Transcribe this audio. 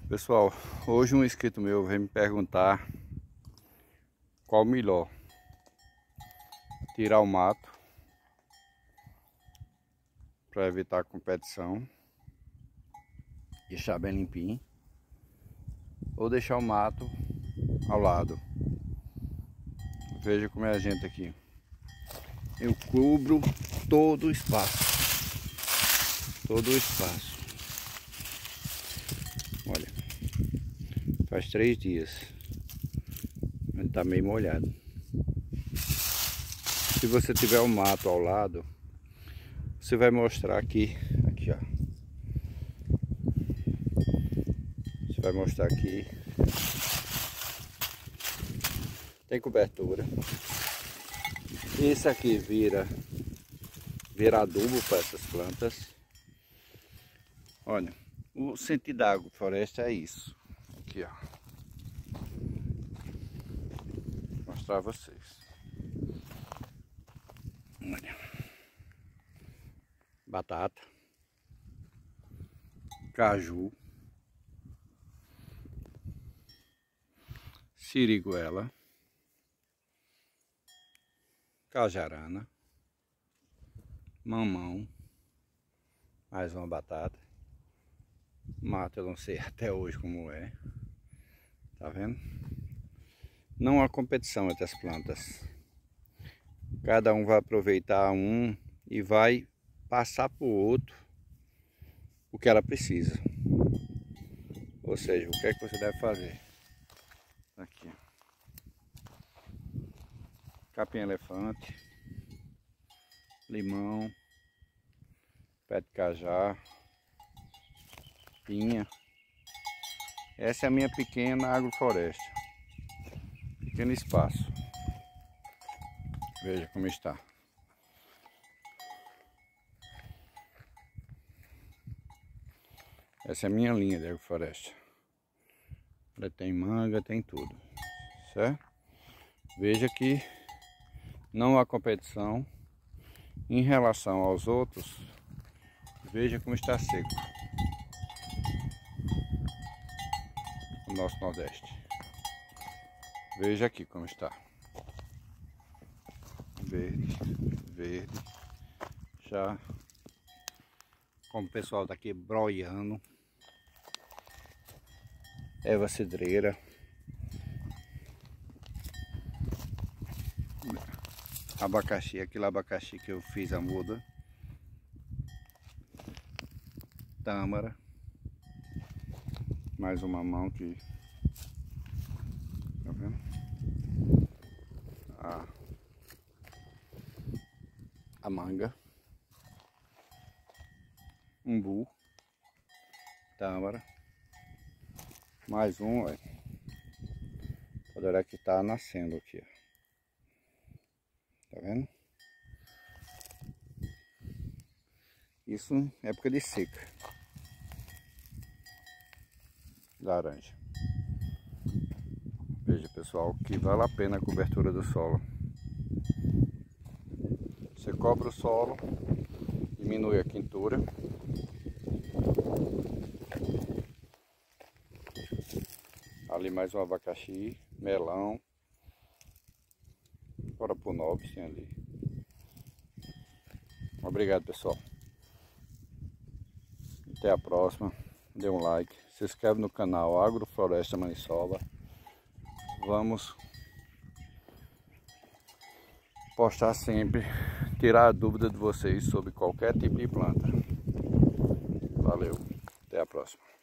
Pessoal, hoje um inscrito meu veio me perguntar qual o melhor: tirar o mato para evitar a competição, deixar bem limpinho, ou deixar o mato ao lado. Veja como é a gente aqui. Eu cubro todo o espaço. Olha, faz 3 dias. Ele tá meio molhado. Se você tiver o mato ao lado, você vai mostrar aqui, ó. Você vai mostrar aqui. Tem cobertura. Esse aqui vira adubo para essas plantas. Olha, o sentido da agrofloresta é isso. Aqui, ó. Vou mostrar a vocês. Olha. Batata. Caju. Siriguela. Cajarana. Mamão. Mais uma batata. Mato eu não sei até hoje como é. Tá vendo? Não há competição entre as plantas. Cada um vai aproveitar um e vai passar para o outro o que ela precisa. Ou seja, o que é que você deve fazer? Aqui. Capim-elefante. Limão. Pé de cajá. Pinha. Essa é a minha pequena agrofloresta. Pequeno espaço. Veja como está. Essa é a minha linha de agrofloresta. Ela tem manga, tem tudo. Certo? Veja que não há competição em relação aos outros. Veja como está seco o nosso Nordeste. Veja aqui como está. Verde. Já como o pessoal está aqui broiando. Erva cidreira. Abacaxi, aquele abacaxi que eu fiz a muda. Tâmara. Mais uma mão que... Tá vendo? A manga. Umbu. Tâmara. Mais um, olha. Olha que tá nascendo aqui, ó. Tá vendo? Isso em época de seca. Laranja. Veja, pessoal, que vale a pena a cobertura do solo. Você cobre o solo, diminui a quintura. Ali mais um abacaxi, melão. Bora pro nobis, tem ali. Obrigado, pessoal. Até a próxima. Dê um like. Se inscreve no canal Agrofloresta Maniçoba. Vamos postar sempre, tirar a dúvida de vocês sobre qualquer tipo de planta. Valeu. Até a próxima.